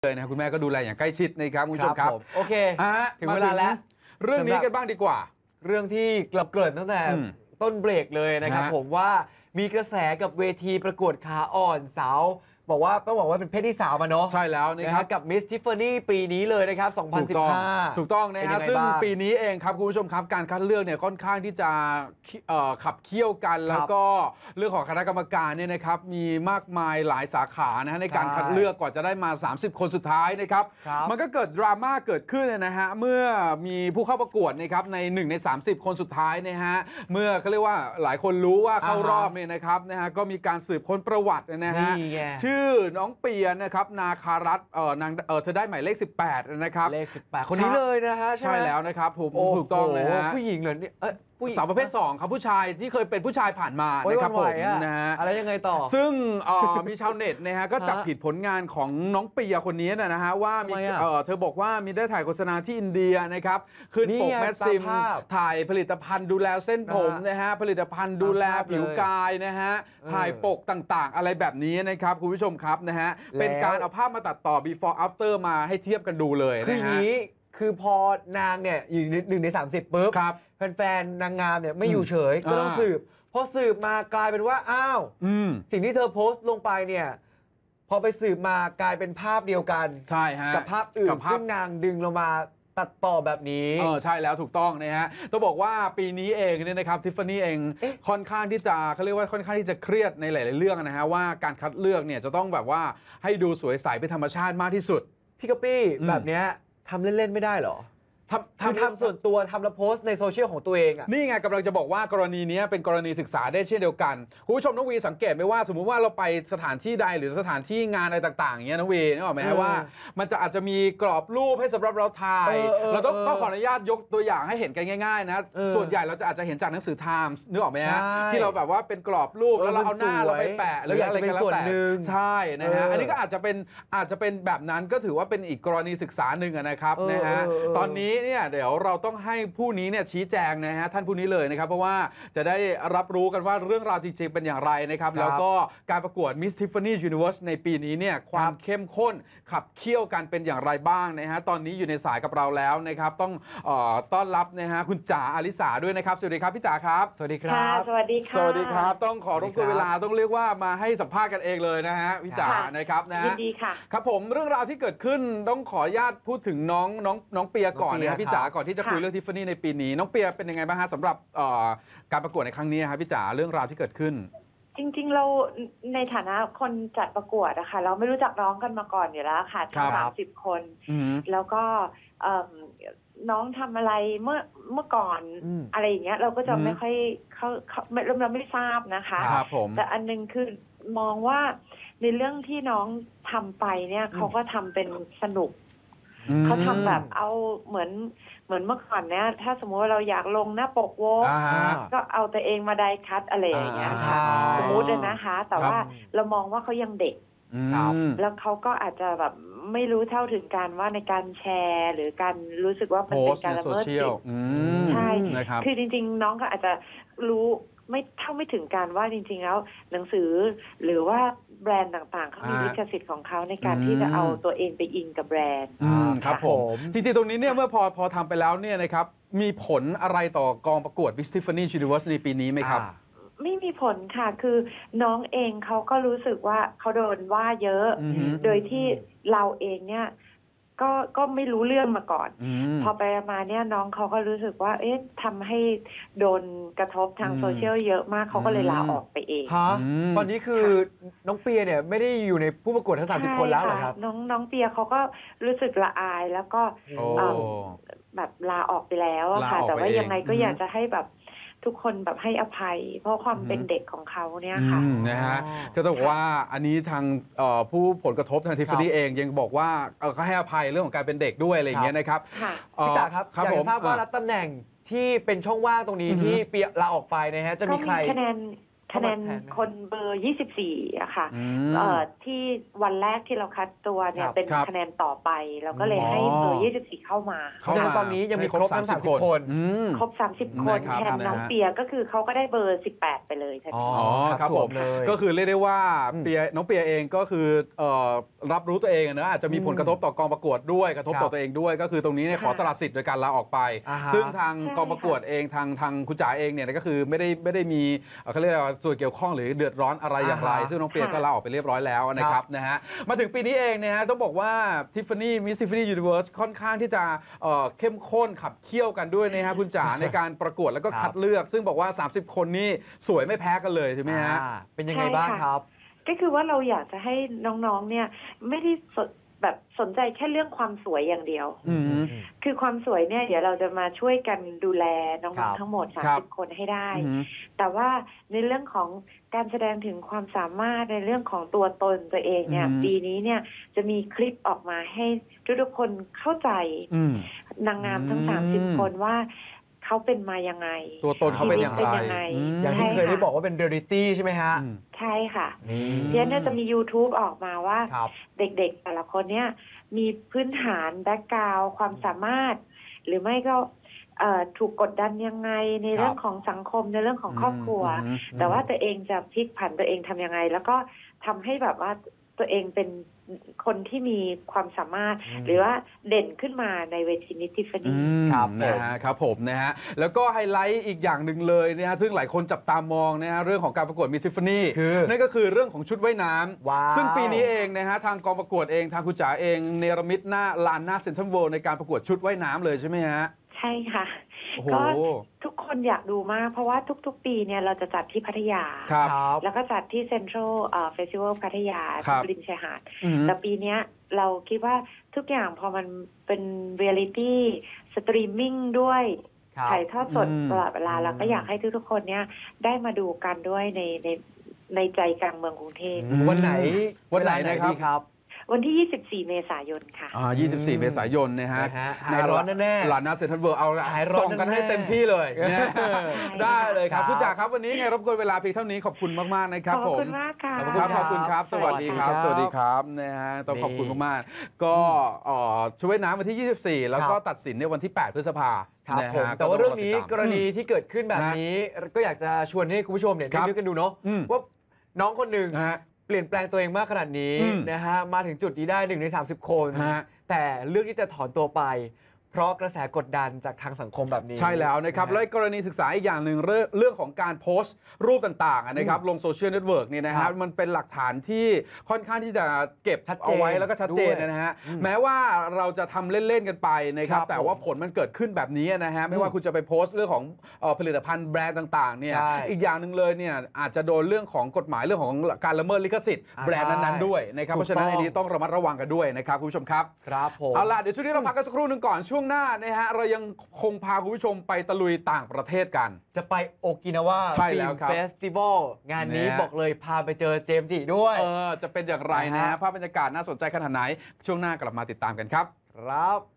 เลยนะคุณแม่ก็ดูแลอย่างใกล้ชิดนะครับคุณผู้ชมครับโอเคถึงเวลาแล้วเรื่องนี้กันบ้างดีกว่าเรื่องที่เราเกริ่นตั้งแต่ต้นเบรกเลยนะครับผมว่ามีกระแสกับเวทีประกวดขาอ่อนสาวบอกว่าต้องบอกว่าเป็นเพศที่สาวมาเนาะใช่แล้วนะครับกับมิสทิฟฟานี่ปีนี้เลยนะครับ2015 ถูกต้องนะฮะซึ่งปีนี้เองครับคุณผู้ชมครับการคัดเลือกเนี่ยค่อนข้างที่จะขับเคี่ยวกันแล้วก็เรื่องของคณะกรรมการเนี่ยนะครับมีมากมายหลายสาขานะฮะในการคัดเลือกกว่าจะได้มา30คนสุดท้ายนะครับมันก็เกิดดราม่าเกิดขึ้นนะฮะเมื่อมีผู้เข้าประกวดนะครับใน1ใน30คนสุดท้ายนะฮะเมื่อเขาเรียกว่าหลายคนรู้ว่าเข้ารอบเนี่ยนะครับนะฮะก็มีการสืบค้นประวัตินะฮะชื่อน้องเปียนะครับนาคารัตน์เธอได้หมายเลข18นะครับเลข18คนนี้เลยนะฮะใช่แล้วนะครับผมถูกต้องนะฮะผู้หญิงเหรอเนี่ยสาวประเภท2ครับผู้ชายที่เคยเป็นผู้ชายผ่านมานะครับผมนะฮะอะไรยังไงต่อซึ่งมีชาวเน็ตนะฮะก็จับผิดผลงานของน้องเปียคนนี้นะฮะว่ามีเธอบอกว่ามีได้ถ่ายโฆษณาที่อินเดียนะครับขึ้นปกแมสซิมถ่ายผลิตภัณฑ์ดูแลเส้นผมนะฮะผลิตภัณฑ์ดูแลผิวกายนะฮะถ่ายปกต่างๆอะไรแบบนี้นะครับคุณผู้ชมครับนะฮะเป็นการเอาภาพมาตัดต่อ before after มาให้เทียบกันดูเลยนะฮะคือพอนางเนี่ยอยู่1ใน30ปุ๊บแฟนๆนางงามเนี่ยไม่อยู่เฉยก็ต้องสืบพอสืบมากลายเป็นว่าอ้าวสิ่งที่เธอโพสต์ลงไปเนี่ยพอไปสืบมากลายเป็นภาพเดียวกันใช่ฮะกับภาพอื่นซึ่งนางดึงลงมาตัดต่อแบบนี้ใช่แล้วถูกต้องนะฮะต้องบอกว่าปีนี้เองเนี่ยนะครับทิฟฟานี่เองค่อนข้างที่จะเขาเรียกว่าค่อนข้างที่จะเครียดในหลายๆเรื่องนะฮะว่าการคัดเลือกเนี่ยจะต้องแบบว่าให้ดูสวยใสเป็นธรรมชาติมากที่สุดพี่ก๊อปปี้แบบนี้ทำเล่นๆไม่ได้หรอทำส่วนตัวทำแล้วโพสต์ในโซเชียลของตัวเองอ่ะนี่ไงกำลังจะบอกว่ากรณีนี้เป็นกรณีศึกษาได้เช่นเดียวกันคุณผู้ชมน้องวีสังเกตไหมว่าสมมุติว่าเราไปสถานที่ใดหรือสถานที่งานอะไรต่างๆอย่างเงี้ยน้องวีนึกออกไหมว่ามันจะอาจจะมีกรอบรูปให้สำหรับเราถ่ายเราต้องขออนุญาตยกตัวอย่างให้เห็นกันง่ายๆนะส่วนใหญ่เราจะอาจจะเห็นจากหนังสือ Times นึกออกไหมฮะที่เราแบบว่าเป็นกรอบรูปแล้วเราเอาหน้าเราไปแปะหรืออะไรกันแล้วแต่ใช่นะฮะอันนี้ก็อาจจะเป็นแบบนั้นก็ถือว่าเป็นอีกกรณีศึกษาหนึ่งนะครับนะฮะตอนนี้เนี่ยเดี๋ยวเราต้องให้ผู้นี้เนี่ยชี้แจงนะฮะท่านผู้นี้เลยนะครับเพราะว่าจะได้รับรู้กันว่าเรื่องราวจริงๆเป็นอย่างไรนะครับแล้วก็การประกวด Miss Tiffany Universe ในปีนี้เนี่ยความเข้มข้นขับเคี่ยวกันเป็นอย่างไรบ้างนะฮะตอนนี้อยู่ในสายกับเราแล้วนะครับต้องต้อนรับนะฮะคุณจ๋าอาลิสาด้วยนะครับสวัสดีครับพี่จ๋าครับสวัสดีครับสวัสดีค่ะสวัสดีครับต้องขอรบกวนเวลาต้องเรียกว่ามาให้สัมภาษณ์กันเองเลยนะฮะพี่จ๋านะครับนะยินดีค่ะครับผมเรื่องราวที่เกิดขึ้นต้องขออนุญาตพูดถึงน้องเปียก่อนนะครับพี่จ๋าก่อนที่จะคุยเรื่องทิฟฟานี่ในปีนี้น้องเปียเป็นยังไงบ้างฮะสำหรับการประกวดในครั้งนี้ครับพี่จ๋าเรื่องราวที่เกิดขึ้นจริงๆเราในฐานะคนจัดประกวดนะคะเราไม่รู้จักน้องกันมาก่อนอยู่แล้วค่ะทั้ง30 คนแล้วก็น้องทำอะไรเมื่อก่อนอะไรอย่างเงี้ยเราก็จะไม่ค่อยเราไม่ทราบนะคะแต่อันนึงคือมองว่าในเรื่องที่น้องทำไปเนี่ยเขาก็ทำเป็นสนุกเขาทำแบบเอาเหมือนเมื่อก่อนเนี่ยถ้าสมมติว่าเราอยากลงหน้าปกโว้ก็เอาตัวเองมาไดคัทอะไรอย่างเงี้ยสมมตินะคะแต่ว่าเรามองว่าเขายังเด็กแล้วเขาก็อาจจะแบบไม่รู้เท่าถึงการว่าในการแชร์หรือการรู้สึกว่ามันเป็นการละเมิดสิทธิ์ใช่คือจริงๆน้องก็อาจจะรู้ไม่ถึงการว่าจริงๆแล้วหนังสือหรือว่าแบรนด์ต่างๆเขามีลิขสิทธิ์ของเขาในการที่จะเอาตัวเองไปอิงกับแบรนด์ครับผมจริงๆตรงนี้เนี่ยเมื่อพอทำไปแล้วเนี่ยนะครับมีผลอะไรต่อกองประกวด Miss Tiffany Universe ในปีนี้ไหมครับไม่มีผลค่ะคือน้องเองเขาก็รู้สึกว่าเขาโดนว่าเยอะโดยที่เราเองเนี่ยก็ไม่รู้เรื่องมาก่อนพอไปมาเนี่ยน้องเขาก็รู้สึกว่าทำให้โดนกระทบทางโซเชียลเยอะมากเขาก็เลยลาออกไปเองตอนนี้คือน้องเปียเนี่ยไม่ได้อยู่ในผู้ประกวดทั้ง30 คนแล้วเหรอครับน้องเปียเขาก็รู้สึกละอายแล้วก็แบบลาออกไปแล้วค่ะแต่ว่ายังไงก็อยากจะให้แบบทุกคนแบบให้อภัยเพราะความเป็นเด็กของเขาเนี่ยค่ะนะฮะก็ต้องบอกว่าอันนี้ทางผู้ผลกระทบทางทิฟฟานี่เองยังบอกว่าเขาให้อภัยเรื่องของการเป็นเด็กด้วยอะไรอย่างเงี้ยนะครับพี่จ๋าครับอยากจะทราบว่ารับตำแหน่งที่เป็นช่องว่างตรงนี้ที่เปียลาออกไปนะฮะจะมีใครคะแนนคนเบอร์ 24อะค่ะที่วันแรกที่เราคัดตัวเนี่ยเป็นคะแนนต่อไปเราก็เลยให้เบอร์ 24 เข้ามาเพราะฉะนั้นตอนนี้ยังมีครบทั้ง30 คนครบ 30 คนแทนน้องเปียก็คือเขาก็ได้เบอร์ 18 ไปเลยทันทีครับผมก็คือเรียกได้ว่าน้องเปียเองก็คือรับรู้ตัวเองนะอาจจะมีผลกระทบต่อกองประกวดด้วยกระทบต่อตัวเองด้วยก็คือตรงนี้เนี่ยขอสละสิทธิ์โดยการลาออกไปซึ่งทางกองประกวดเองทางคุณจ๋าเองเนี่ยก็คือไม่ได้มีเขาเรียกว่าส่วนเกี่ยวข้องหรือเดือดร้อนอะไรอย่างไรซึ่งน้องเปียก็ลาออกไปเรียบร้อยแล้วนะครับนะฮะมาถึงปีนี้เองนะฮะต้องบอกว่าMiss Tiffany Universe ค่อนข้างที่จะเข้มข้นขับเคี่ยวกันด้วยนะฮะคุณจ๋าในการประกวดแล้วก็คัดเลือกซึ่งบอกว่า30 คนนี่สวยไม่แพ้กันเลยถูกไหมฮะเป็นยังไงบ้างครับก็คือว่าเราอยากจะให้น้องๆเนี่ยไม่ได้แบบสนใจแค่เรื่องความสวยอย่างเดียวคือความสวยเนี่ยเดี๋ยวเราจะมาช่วยกันดูแลน้องๆทั้งหมด30 คนให้ได้แต่ว่าในเรื่องของการแสดงถึงความสามารถในเรื่องของตัวตนตัวเองเนี่ยปีนี้เนี่ยจะมีคลิปออกมาให้ทุกๆคนเข้าใจนางงามทั้ง30 คนว่าเขาเป็นมายังไงตัวตนเขาเป็นอย่างไรอย่างที่เคยได้บอกว่าเป็นเรียลิตี้ใช่ไหมฮะใช่ค่ะเดี๋ยวเนี่ยจะมี YouTube ออกมาว่าเด็กๆแต่ละคนเนี่ยมีพื้นฐานแบ็คกราวด์ความสามารถหรือไม่ก็ถูกกดดันยังไงในเรื่องของสังคมในเรื่องของครอบครัวแต่ว่าตัวเองจะพลิกผันตัวเองทำยังไงแล้วก็ทำให้แบบว่าตัวเองเป็นคนที่มีความสามารถหรือว่าเด่นขึ้นมาในเวทีมิส Tiffany ครับนะฮะครับผมนะฮะแล้วก็ไฮไลท์อีกอย่างหนึ่งเลยนะฮะซึ่งหลายคนจับตามองนะฮะเรื่องของการประกวดมิส Tiffany นั่นก็คือเรื่องของชุดว่ายน้ำซึ่งปีนี้เองนะฮะทางกองประกวดเองทางคุณจ๋าเองเนรมิตหน้าลานหน้าเซ็นทรัลเวิลด์ในการประกวดชุดว่ายน้ำเลยใช่ไหมฮะใช่ค่ะก็ทุกคนอยากดูมากเพราะว่าทุกๆปีเนี่ยเราจะจัดที่พัทยาแล้วก็จัดที่เซ็นทรัลเฟสติวัลพัทยาริมชายหาดแต่ปีนี้เราคิดว่าทุกอย่างพอมันเป็นเรียลิตี้สตรีมมิ่งด้วยถ่ายทอดสดตลอดเวลาเราก็อยากให้ทุกๆคนเนี่ยได้มาดูกันด้วยในใจกลางเมืองกรุงเทพวันไหนนะครับวันที่ 24 เมษายนค่ะ 24 เมษายนนะฮะหายร้อนแน่ๆลานหน้าเซ็นทรัลเวิลด์เอาส่องกันให้เต็มที่เลยได้เลยครับคุณจ๋าครับวันนี้ไงรบกวนเวลาเพียงเท่านี้ขอบคุณมากๆนะครับผมขอบคุณมากค่ะขอบคุณครับสวัสดีครับสวัสดีครับนะฮะต้องขอบคุณมากๆก็ช่วยน้ำวันที่ 24 แล้วก็ตัดสินในวันที่ 8 พฤษภาคมแต่ว่าเรื่องนี้กรณีที่เกิดขึ้นแบบนี้ก็อยากจะชวนให้คุณผู้ชมเนี่ยได้นึกกันดูเนาะว่าน้องคนหนึ่งเปลี่ยนแปลงตัวเองมากขนาดนี้นะฮะมาถึงจุดนี้ได้1 ใน 30 คนแต่เลือกที่จะถอนตัวไปเพราะกระแสกดดันจากทางสังคมแบบนี้ใช่แล้วนะครับและกรณีศึกษาอีกอย่างหนึ่งเรื่องของการโพสต์รูปต่างๆนะครับลงโซเชียลเน็ตเวิร์กเนี่ยนะครับมันเป็นหลักฐานที่ค่อนข้างที่จะเก็บเอาไว้แล้วก็ชัดเจนนะฮะแม้ว่าเราจะทำเล่นๆกันไปนะครับแต่ว่าผลมันเกิดขึ้นแบบนี้นะฮะไม่ว่าคุณจะไปโพสต์เรื่องของผลิตภัณฑ์แบรนด์ต่างๆเนี่ยอีกอย่างหนึ่งเลยเนี่ยอาจจะโดนเรื่องของกฎหมายเรื่องของการละเมิดลิขสิทธิ์แบรนด์นั้นๆด้วยนะครับเพราะฉะนั้นในนี้ต้องระมัดระวังกันด้วยนะครับคุณผู้ชมครับผมเอาล่ะเดี๋ยวช่วงนี้เราพักกันสักครู่นึงก่อนช่วงหน้านะฮะเรายังคงพาคุณผู้ชมไปตะลุยต่างประเทศกันจะไปโอกินาวาฟิล์มเฟสติวัลงานนี้บอกเลยพาไปเจอเจมส์จิด้วยจะเป็นอย่างไรนะฮะภาพบรรยากาศน่าสนใจขนาดไหนช่วงหน้ากลับมาติดตามกันครับ